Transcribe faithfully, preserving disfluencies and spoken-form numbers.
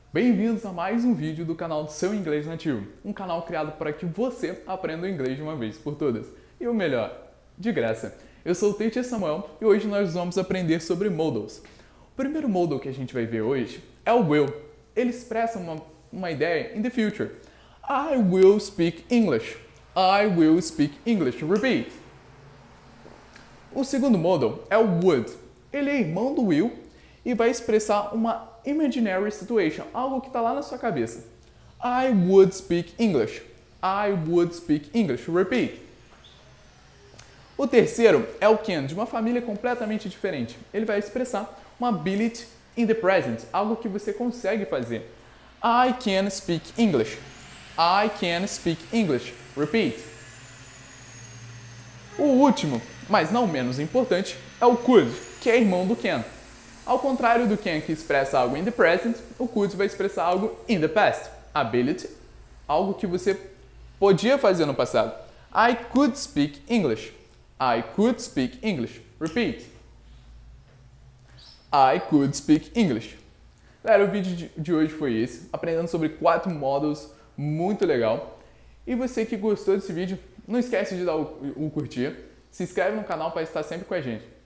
Bem-vindos a mais um vídeo do canal do Seu Inglês Nativo, um canal criado para que você aprenda o inglês de uma vez por todas. E o melhor, de graça. Eu sou o Teacher Samuel e hoje nós vamos aprender sobre modals. O primeiro modal que a gente vai ver hoje é o will. Ele expressa uma, uma ideia in the future. I will speak English. I will speak English. Repeat. O segundo modal é o would. Ele é irmão do will e vai expressar uma imaginary situation, algo que está lá na sua cabeça. I would speak English. I would speak English. Repeat. O terceiro é o can, de uma família completamente diferente. Ele vai expressar uma ability in the present, algo que você consegue fazer. I can speak English. I can speak English. Repeat. O último, mas não menos importante, é o could, que é irmão do can. Ao contrário do can, que expressa algo in the present, o could vai expressar algo in the past. Ability, algo que você podia fazer no passado. I could speak English. I could speak English. Repeat. I could speak English. Galera, o vídeo de hoje foi esse, aprendendo sobre quatro modals, muito legal. E você que gostou desse vídeo, não esquece de dar o, o curtir, se inscreve no canal para estar sempre com a gente.